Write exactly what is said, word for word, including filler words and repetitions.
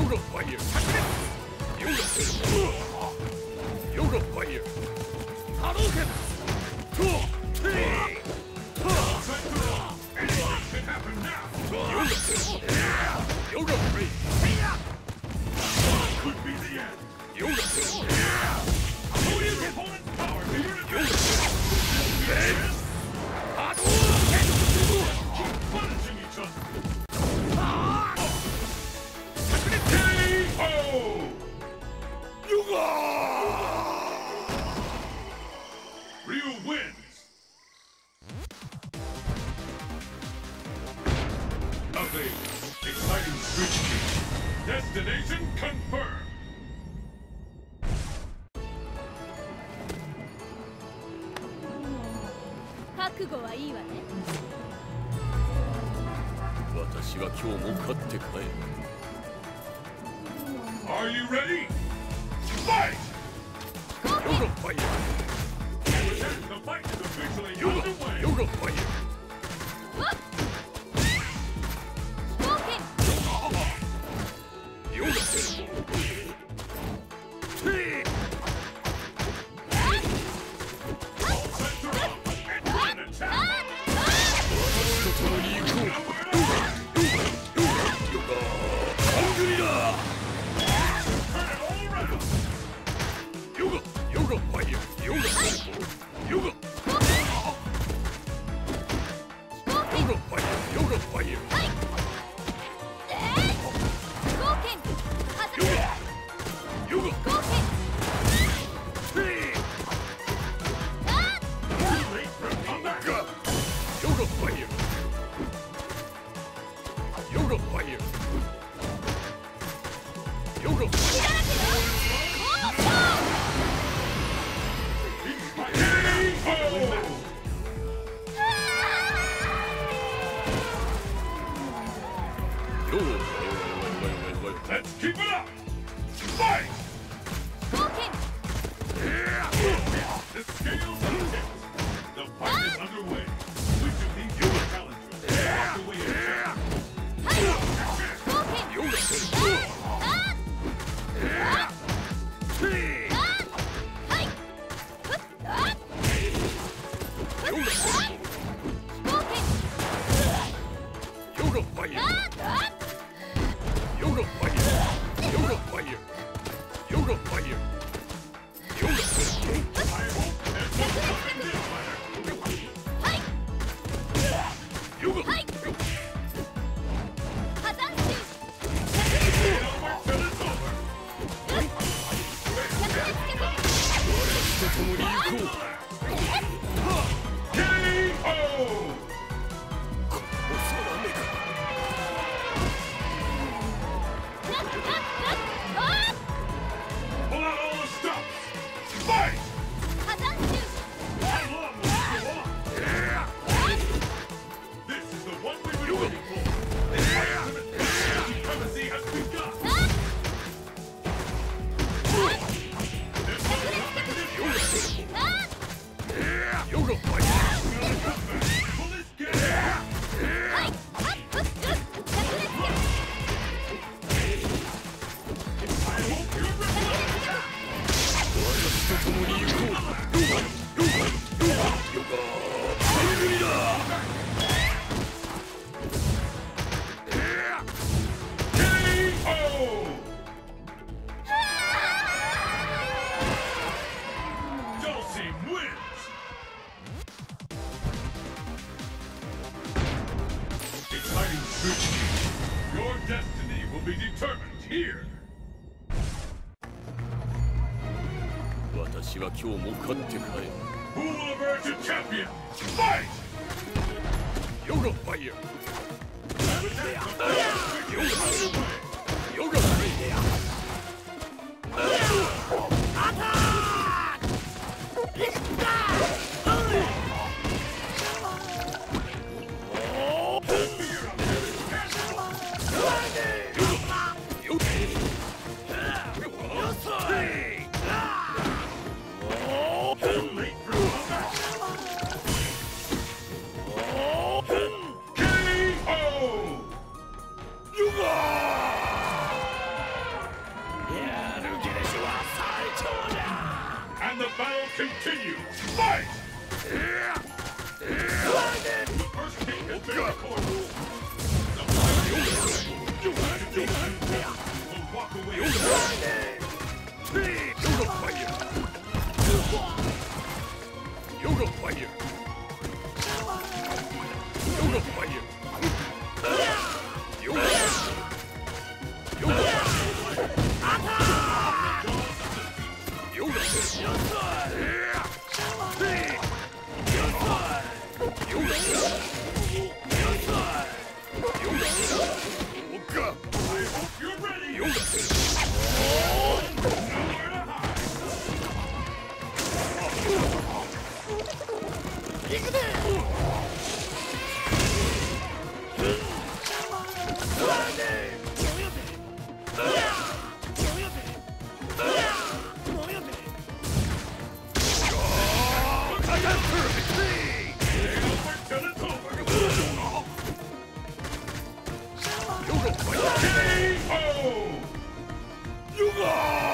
Yoga fire! Yoga fire! Yoga fire! Hadouken! Anything can happen now! Yoga fire! Yoga fire! Could be the end! Yoga fire! Put your opponent's power to your Yoga advantage! fire! Hadouken! Keep punishing each other! K O! Yoga! Ryu wins! Nothing! Exciting switch change! Destination confirmed! 覚悟はいいわね。 私は今日も勝って帰る。 Are you ready? Fight! Yoga fire! The fight is officially Yoga! underway! Yoga fire! はっ冒険 Yoga fire! All sets are up! And an attack! 私と共に行こう。ヨガハングリだ。 Turn it all around! ヨガヨガファイヤーヨガヨガヨガファイヤーヨガファイヤー。 はいえー冒険はざヨガヨガ冒険あ Too late for a comeback! ヨガファイヤーヨガファイヤーヨガファイヤー。 だらけのこうそう K O! Let's keep it up! Fight! 冒険 The scales are tipped. The fight is underway. Which of these yoga challengers will walk away in はい冒険ヨガああはいふっあヨガ冒険ヨガファイヤーあヨガファイヤーヨガファイヤーヨガファイヤーヨガ I hope there's no blood in this matter. はいヨガはい破山集 It over till it's over. 着地つけて私と共に行こう。 K O! この空目か。 なっなっなっあ Pull out all the stops. Fight! 破山集 How long will this go on? This is the one we've been waiting for. The ultimate supremacy has begun. あ There's no stopping this fight. あヨガファイヤ Will this get it? はいはっふっ着地つけて I hope you're ready. ー私と共に行こう。ヨガヨガヨガヨガハングリだ。 K O! Dulcie wins! Exciting switch change. Your destiny will be determined here. 私は今日も勝って帰る。 Who will emerge a champion? Fight! ヨガファイヤー The fight is underway. ヨガファイヤー。 Fear of this can't ヨガ Too late for a comeback. K O! Fight! The first kick has been recorded. The fight will walk away. Yoga fire! Yoga fire! Yoga fire! Yoga! Yoga! Yoga! Yoga! I hope you're ready. Yoga! Nowhere to hide. Till it's over. Yoga fire! K O. Yoga!